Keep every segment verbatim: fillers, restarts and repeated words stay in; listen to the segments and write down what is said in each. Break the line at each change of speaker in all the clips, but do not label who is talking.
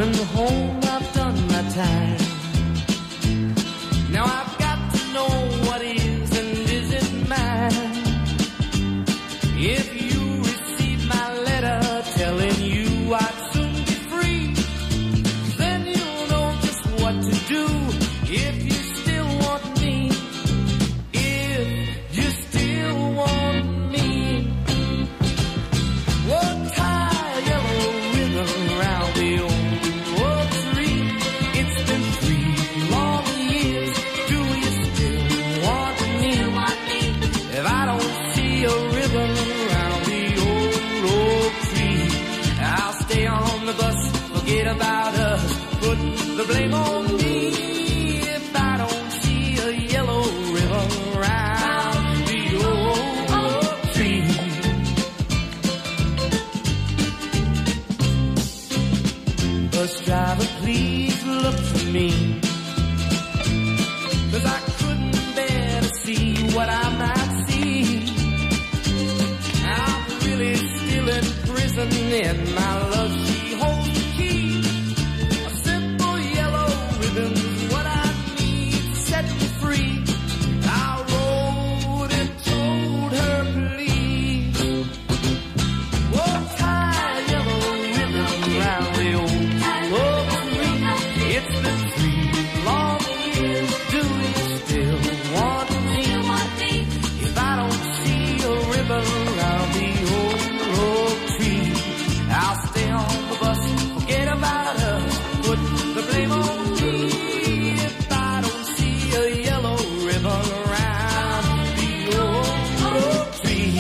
coming home, I've done my time. Now I've got to know what is and isn't mine. If you receive my letter telling you I'd soon be free, then you'll know just what to do if you still want me. If you still want me. Whoa, tie a yellow ribbon around the old oak tree. It's been three long years. Do you still want me? If I don't see a ribbon around the old oak tree, I'll stay on the bus, forget about us, put the blame on me. If I don't see a yellow ribbon around the old oak tree. Bus driver, please look for me, 'cause I couldn't bear to see what I might see. I'm really still in prison in my love. She holds the key. A simple yellow ribbon's what I need to set me free. I wrote and told her, please. Whoa, tie a yellow ribbon around the old oak tree. It's been three long years. Do you still want me? If I don't see a ribbon around the old oak tree, I'll stay on the bus, forget about us, put the blame on me. If I don't see a yellow ribbon around the old oak tree.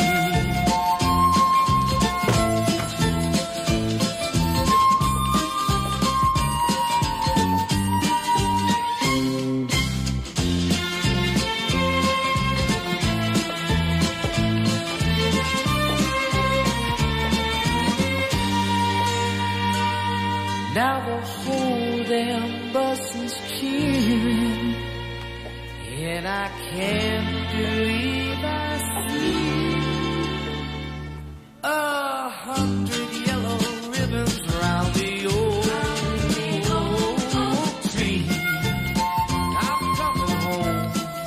Now the whole damn bus is cheering, and I can't believe I see a hundred yellow ribbons around the old oak tree. I'm coming home.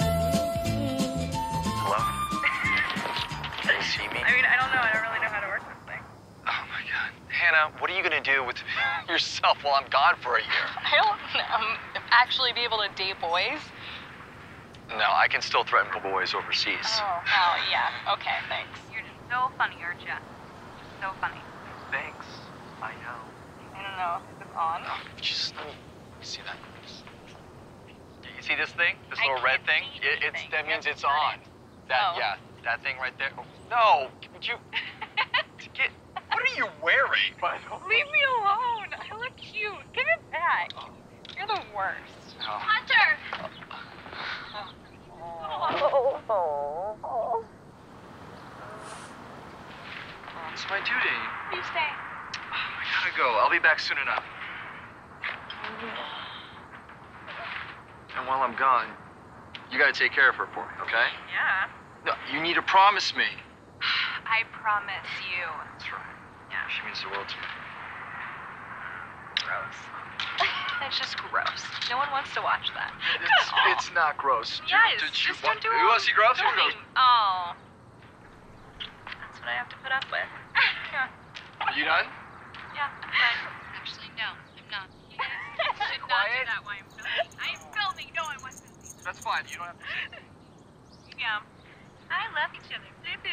Hello? Can you see me?
I mean, I don't know. I don't really know how to work this thing.
Oh my God. Hannah, what are you gonna do with yourself while I'm gone for a year?
I don't um, actually be able to date boys.
No, I can still threaten boys overseas.
Oh, oh, yeah. Okay, thanks. You're just so funny, aren't you? Just so funny.
Thanks. I know.
I don't know. Is this on?
Oh, just let me see that. You see this thing? This
I
little red
can't
thing?
see
It, it's
anything.
that means
You
it's
have to
on.
turn it.
That
Oh.
yeah, that thing right there. Oh, no, would you get? What are you wearing? By the way?
Leave me alone. I look cute. Give it back. You're the worst.
Oh.
Hunter!
It's my due date.
You stay.
I gotta go. I'll be back soon enough. And while I'm gone, you gotta take care of her for me, okay?
Yeah.
No, you need to promise me.
I promise you.
That's right. Yeah, she means the world to me.
Gross. That's just gross. No one wants to watch that.
It's, it's not gross. Do-
Yes,
did you
just
want,
don't do
you want to see gross?
Don't
Gross.
be- Oh. That's what I have to put up with. Yeah.
Are you done?
Yeah, fine.
Actually, no, I'm not. You guys should not do
Quiet.
that while I'm filming. I'm filming. No, I wasn't.
That's fine. You don't have to.
Yeah. I love each other.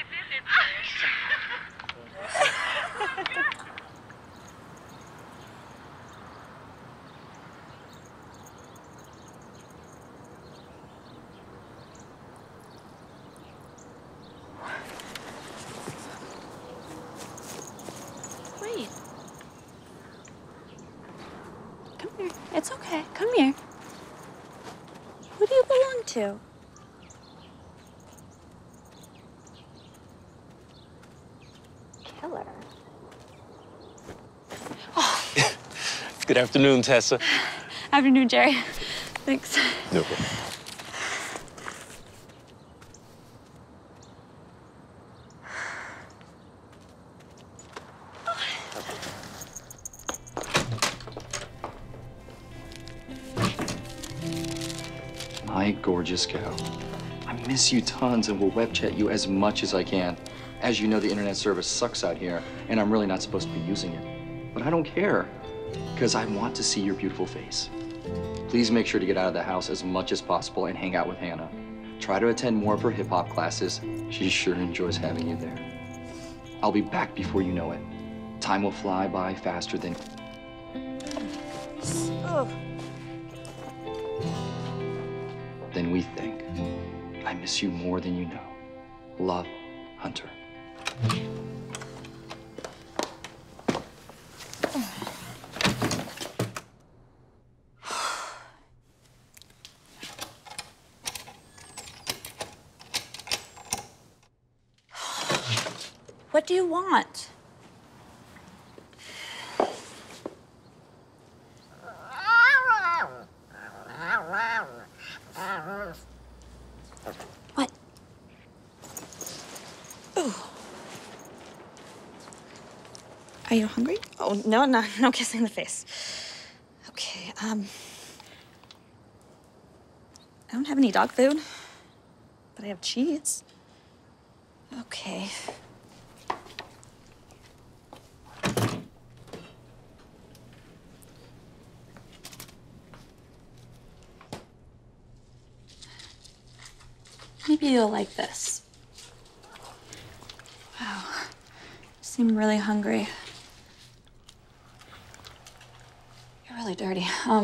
Wait. Come here. It's okay. Come here. Who do you belong to? Killer. Oh.
Good afternoon, Tessa.
Afternoon, Jerry. Thanks.
No problem.
my gorgeous gal. I miss you tons and will web chat you as much as I can. As you know, the internet service sucks out here, and I'm really not supposed to be using it. But I don't care, because I want to see your beautiful face. Please make sure to get out of the house as much as possible and hang out with Hannah. Try to attend more of her hip-hop classes. She sure enjoys having you there. I'll be back before you know it. Time will fly by faster than...
Oh.
than we think. I miss you more than you know. Love, Hunter.
What do you want? What? Ooh. Are you hungry? Oh, no, no, no kissing in the face. Okay, um... I don't have any dog food, but I have cheese. Okay. Maybe you'll like this. Wow, you seem really hungry. You're really dirty. Um,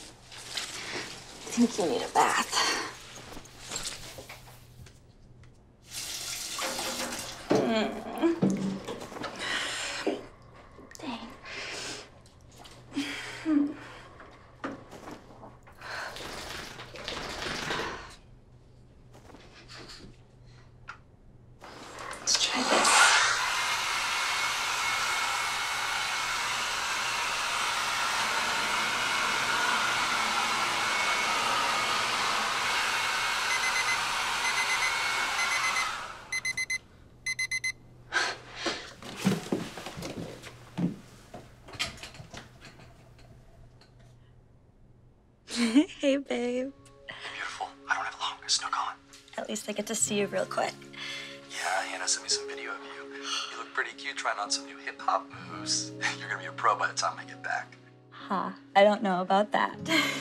I think you need a bath. Mm. Dang. Hmm. Let's try this. Hey, babe.
Beautiful. I don't have long. I snuck on.
At least I get to see you real quick.
Yeah, Hannah sent me some video of you. You look pretty cute trying on some new hip-hop moves. You're gonna be a pro by the time I get back.
Huh. I don't know about that.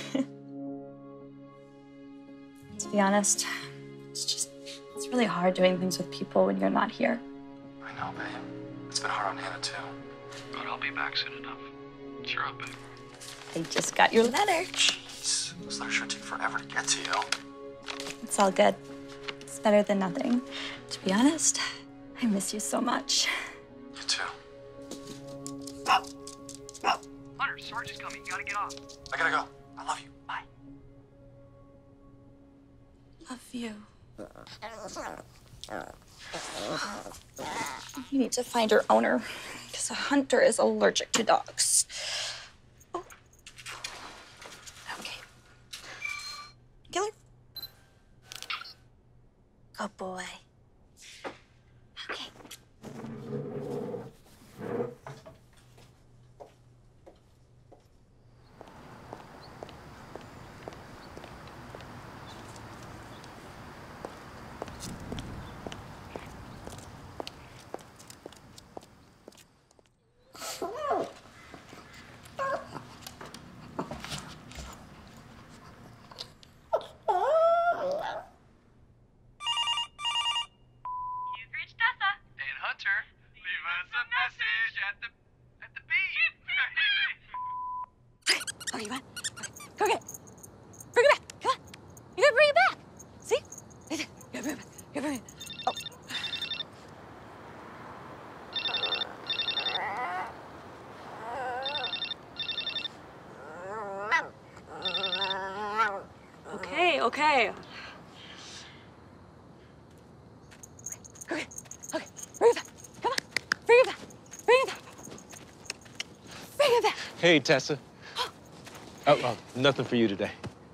To be honest, it's just, it's really hard doing things with people when you're not here.
I know, babe. It's been hard on Hannah, too.
But I'll be back soon enough. Cheer up, babe.
I just got your letter.
Jeez, those letters sure take forever to get to you.
It's all good. It's better than nothing. To be honest, I miss you so much.
You too.
Hunter, Sarge is coming. You gotta get off.
I gotta go. I love you. Bye.
Love you. You need to find her owner, because a hunter is allergic to dogs. Oh. Okay. Killer. Good boy. Okay. Oh, you want? Go get it. Bring it back. Come on. You gotta bring it back. See? Right there. You gotta bring it back. You gotta bring it. Oh. Okay, okay. Go get it. Okay, bring it back. Come on. Bring it back. Bring it back. Bring it back.
Hey, Tessa. Oh, oh, nothing for you today.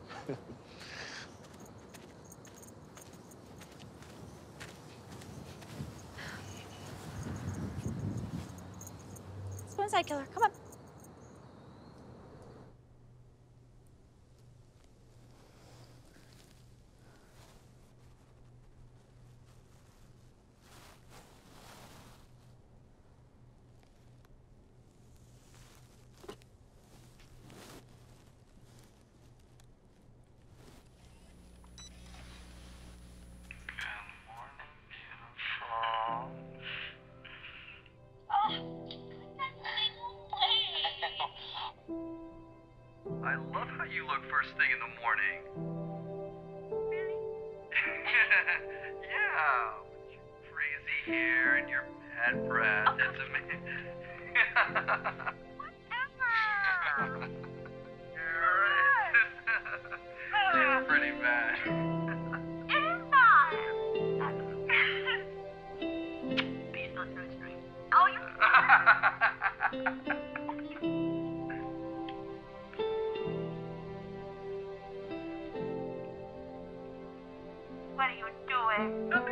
Let's go inside, Killer. Come on.
I love how you look first thing in the morning.
Really?
Yeah, with your crazy hair and your bad breath.
Oh,
It's amazing.
Whatever.
You're right. It's pretty bad.
It is not. Please don't do it straight. Oh, you. What are you doing?
Nothing.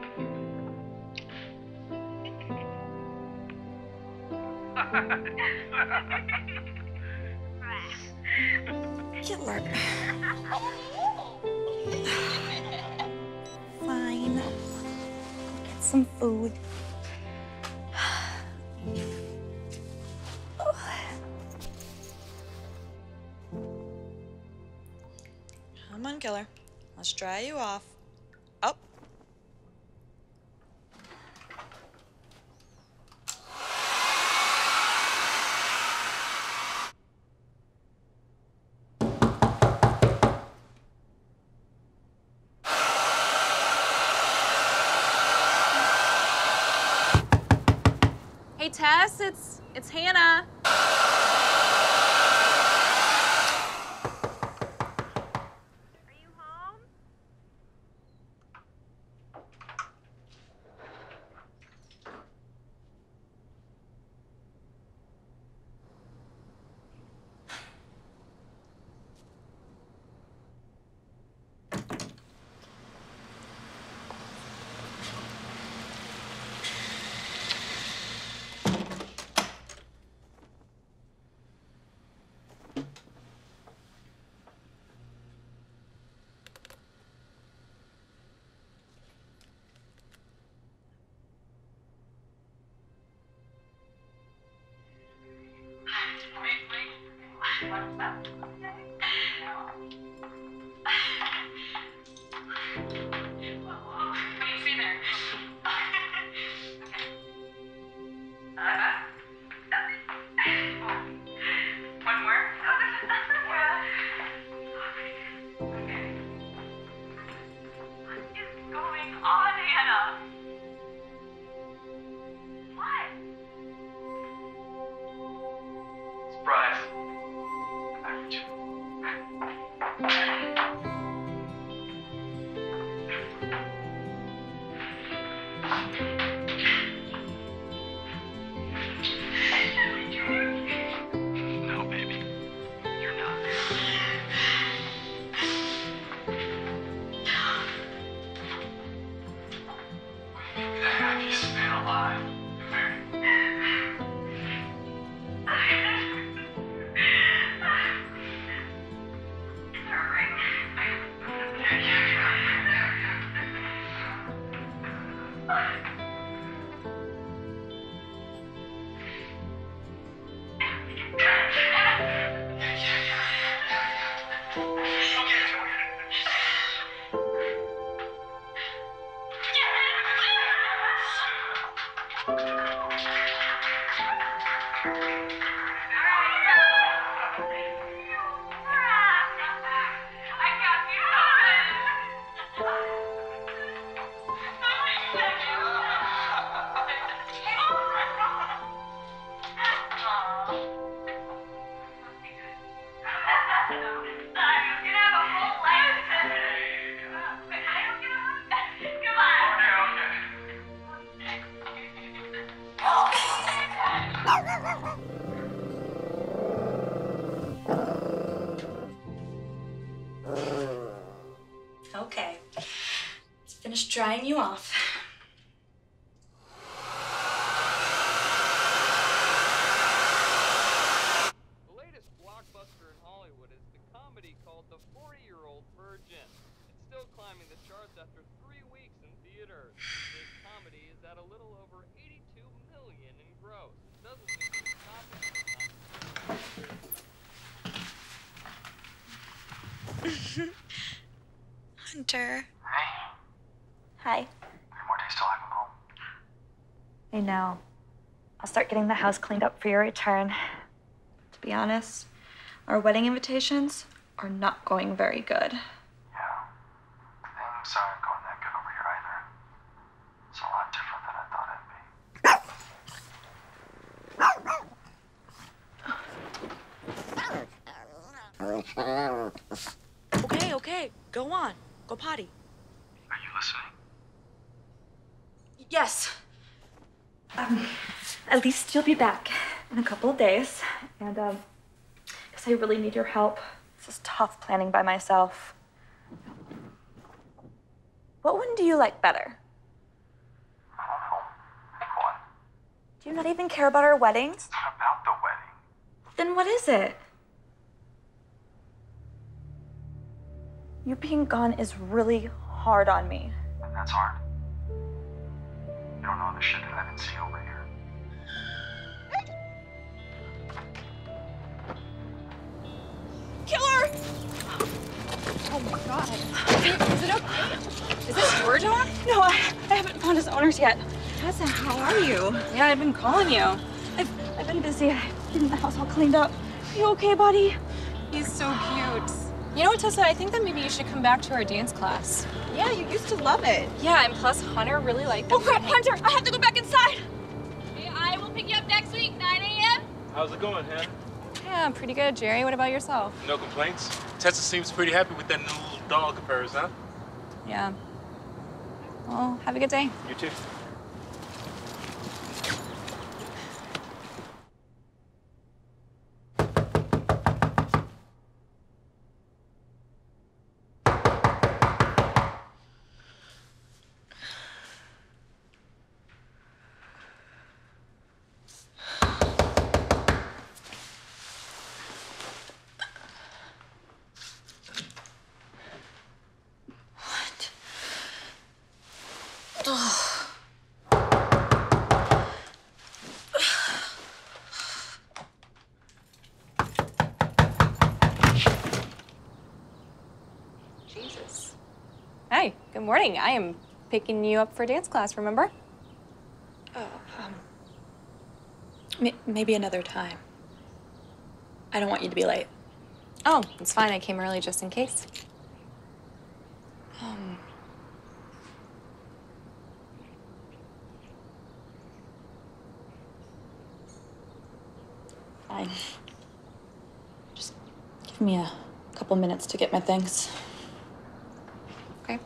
Killer. Fine. Get some food. Come on, Killer. Let's dry you off. Up.
Hey Tess, it's it's Hannah.
Are you home?
Surprise. No, baby. You're not. Maybe the happiest man alive.
Okay. Let's finish drying you off.
The latest blockbuster in Hollywood is the comedy called The forty-Year-Old Virgin. It's still climbing the charts after three weeks in theaters. This comedy is at a little over eighty-two million in gross. It doesn't seem to be stopping anytime soon.
Hunter.
Hey,
Hi.
three more days till I come home.
I know. I'll start getting the house cleaned up for your return. To be honest,
Our wedding invitations are not going very good.
Yeah. Things aren't going that good over here either. It's a lot different than I thought it'd be.
Okay, okay. Go on. Go potty.
Are you listening?
Yes. Um, at least you'll be back in a couple of days. And, um, because I really need your help. This is tough planning by myself. What one do you like better?
I don't know. Pick one.
Do you not even care about our weddings?
It's not about the wedding.
Then what is it? You being gone is really hard on me.
And that's hard. You don't know the shit that I've been seeing over here.
Killer!
Oh my god. Is it, is it okay? Is this your dog?
No, I, I haven't found his owners yet.
Tessa, how are you?
Yeah, I've been calling you. I've, I've been busy. I'm getting the house all cleaned up. Are you okay, buddy?
He's so cute. You know what, Tessa? I think that maybe you should come back to our dance class.
Yeah, you used to love it.
Yeah, and plus Hunter really liked
Oh crap, Hunter! I have to go back inside!
Hey, I will pick you up next week, nine a m
How's it going, Hannah?
Yeah, pretty good. Jerry, what about yourself?
No complaints? Tessa seems pretty happy with that new little dog of hers, huh?
Yeah. Well, have a good day.
You too.
Jesus. Hi, good morning. I am picking you up for dance class, remember?
Oh, um, m- maybe another time. I don't want you to be late.
Oh, it's fine. I came early just in case.
Um, fine. Just give me a couple minutes to get my things.
Okay.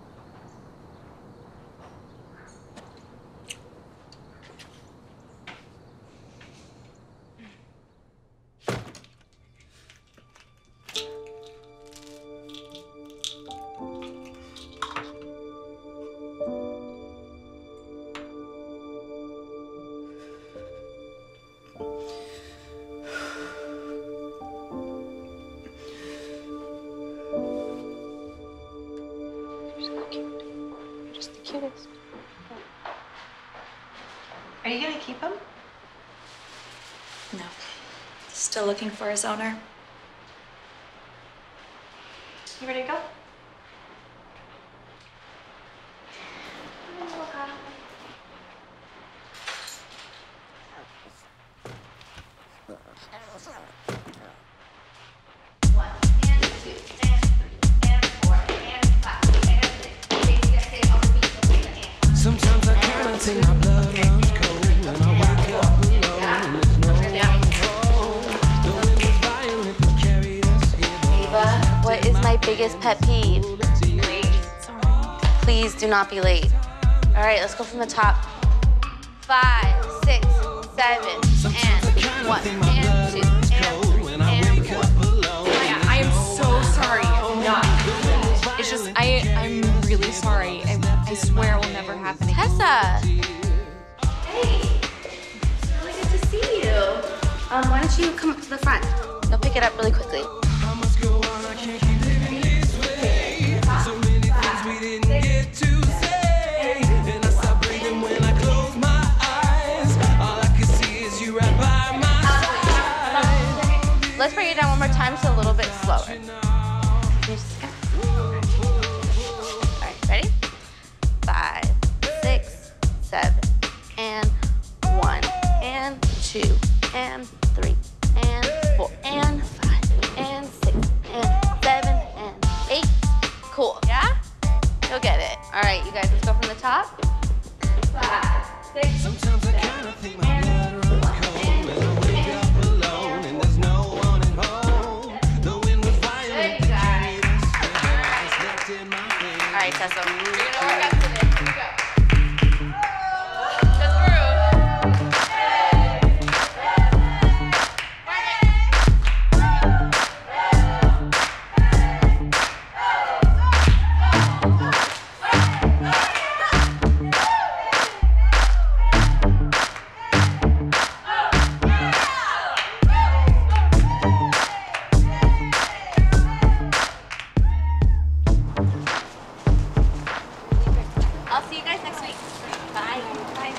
Cutest.
Are you gonna keep him?
No. Still looking for his owner.
You ready to go?
Sometimes I can't think my blood runs cold and I wake up alone and there's no one home. The wind was violent that carried us here.
Ava, what is my biggest pet peeve? Please do not be late. All right, let's go from the top. Five, six, seven, and one, and two, and, and four.
Yeah, I am so sorry. I'm not. It's just, I, I'm really sorry. I, I swear it will never happen again.
Tessa! Hey, it's really good to see you. Um, why don't you come up to the front? They'll pick it up really quickly.
I must go on, I can't keep living this way. So many things we didn't get to say. And I stop breathing when I close my eyes. All I can see is you right by my side.
Let's bring it down one more time, so a little bit slower. Can you just go? All right, ready? Five, six, seven, and one, and two, and three, and four, and five, You'll get it. All right, you guys, let's go from the top. Five, six,
Sometimes I kinda think my blood runs cold when I wake up alone and there's no one at home. The wind was violent, the key was I slept in my bed.
All right, Tessa, you're gonna work up to this. Here we go. Just groove. I'll see you guys next week. Bye. Bye.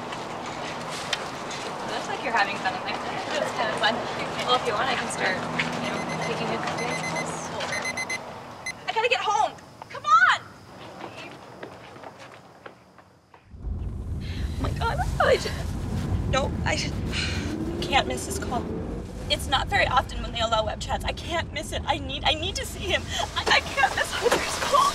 Looks like you're having fun in there. It was kind of fun. Well, if you want, I can start, you know, taking you to dance class. I gotta get home. Come on! Oh my God, I just... No, I just... I can't miss this call. It's not very often when they allow web chats. I can't miss it. I need, I need to see him. I, I can't miss Hunter's call.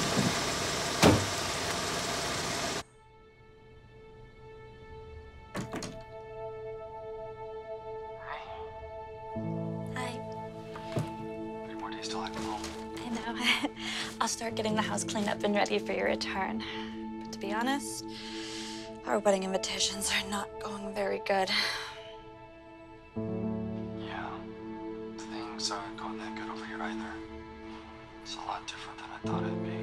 Hi.
Three more days till I come home.
I know. I'll start getting the house cleaned up and ready for your return. But to be honest, our wedding invitations are not going very good.
Yeah. Things aren't going that good over here either. It's a lot different than I thought it'd be.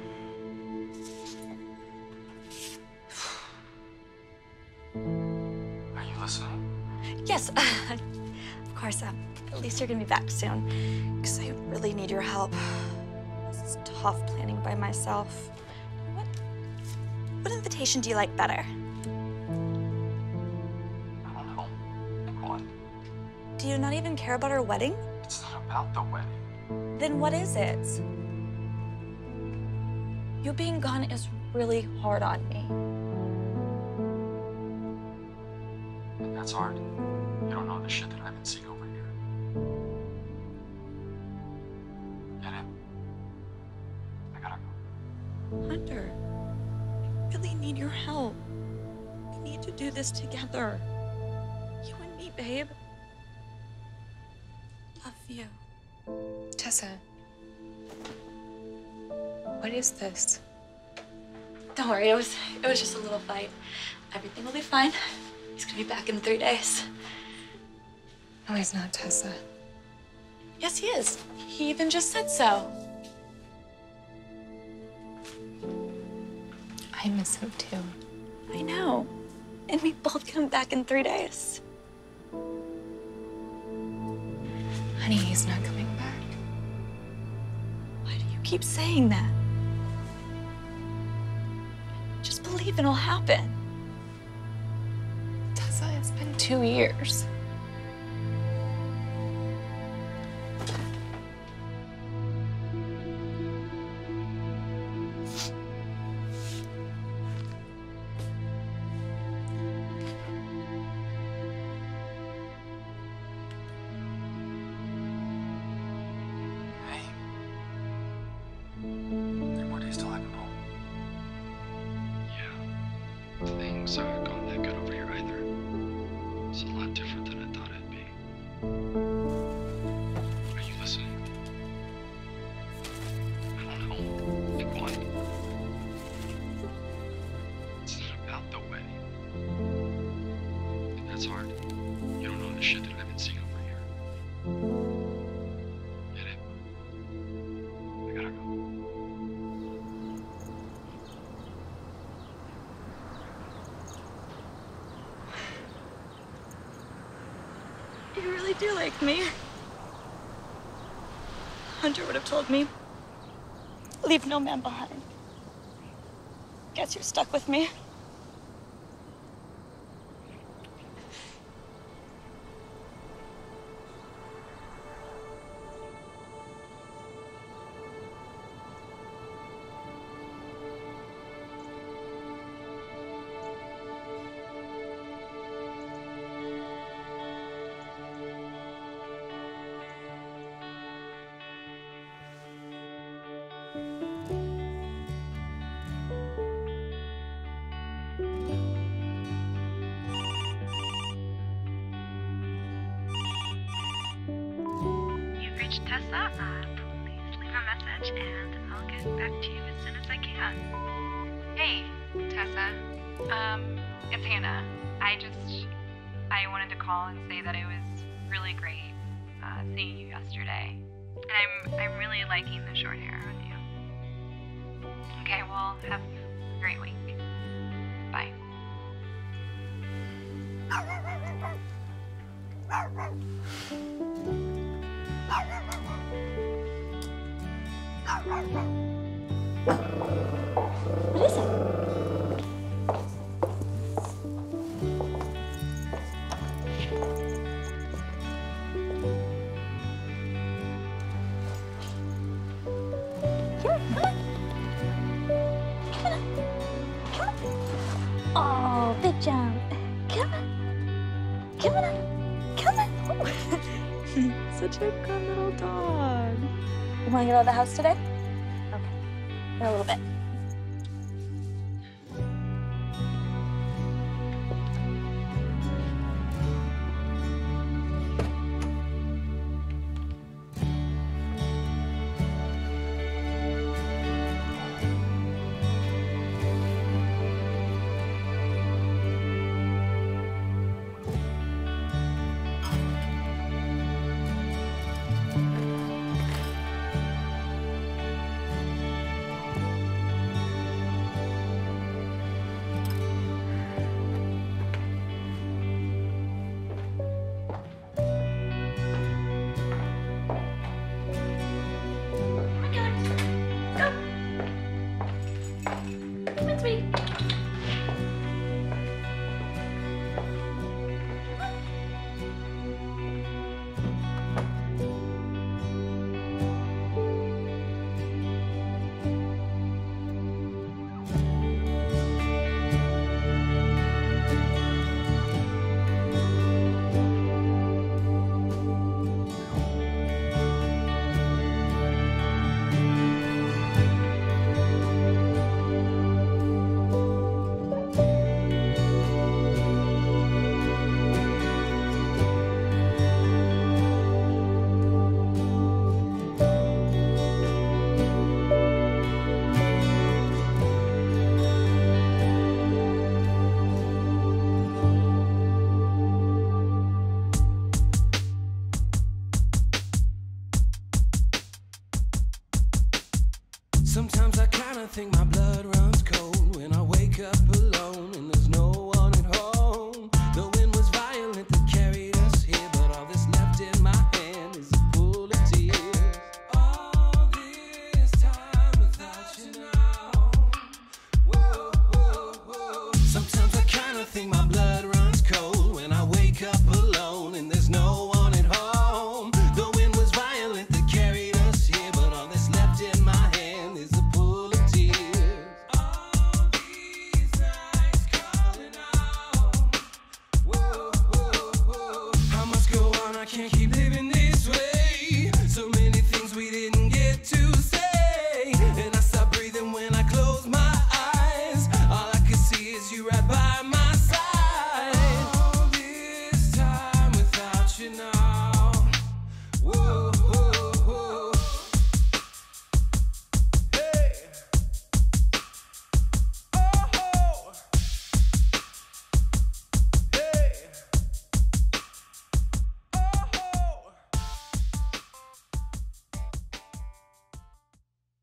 Are you listening?
Yes, of course. Um, at least you're gonna be back soon, because I really need your help. This is tough planning by myself. What, what invitation do you like better?
I don't know. Pick one.
Do you not even care about our wedding?
It's not about the wedding.
Then what is it? You being gone is really hard on me.
And that's hard. You don't know the shit that I've been seeing over here. Get it? I gotta go.
Hunter, I really need your help. We need to do this together. You and me, babe. Love you.
Tessa, what is this?
Don't worry, it was it was just a little fight. Everything will be fine. He's gonna be back in three days.
No, he's not, Tessa.
Yes, he is. He even just said so.
I miss him too.
I know. And we both come back in three days.
Honey, he's not coming back.
Why do you keep saying that? Just believe it'll happen.
Tessa, it's been two years.
Hey. Three more days till I come home. Yeah. Things aren't going that good over here either. It's a lot different than I thought it'd be. Are you listening? I don't know. Pick one. It's not about the wedding. And that's hard. You don't know the shit that I've been seeing over here. Get it? I gotta go.
You really do like me. Hunter would have told me, leave no man behind. Guess you're stuck with me.
reached Tessa. Uh, please leave a message and I'll get back to you as soon as I can.
Hey, Tessa. Um, it's Hannah. I just, I wanted to call and say that it was really great uh, seeing you yesterday. And I'm, I'm really liking the short hair on you. Okay, well, have a great week. Bye.
What is it? Oh, big jump. Come on. Come on. Come on. Such a good little dog. You want to get out of the house today? Okay. In a little bit.
Sometimes I kinda think my blood runs cold when I wake up alone and there's no one at home. The wind was violent that carried us here, but all that's left in my hand is a pool of tears. All this time without you now. Whoa, whoa, whoa. Sometimes I kinda think my blood runs cold when I wake up alone and there's no one at home. The wind was violent that carried us here, but all that's left in my hand is a pool of tears. All these nights calling out. Whoa, whoa, whoa. I must go on, I can't keep